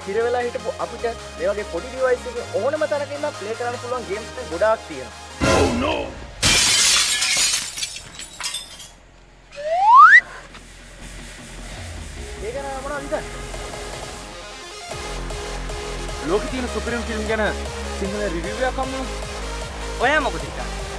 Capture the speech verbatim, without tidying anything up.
හිර වෙලා හිටපු අපිට මේ වගේ පොඩි ඩිවයිස් එකේ ඕනම තරක ඉඳන් ප්ලේ කරන්න පුළුවන් ගේම්ස් ගොඩාක් තියෙනවා. Oh no. ඒක නෑ මොනවද ඉතින්? ලෝකේ තියෙන සුපිරිම ෆිල්ම් ගැන සිංහල රිවිව් එකක් අම්මු. ඔයා මොකද හිතන්නේ?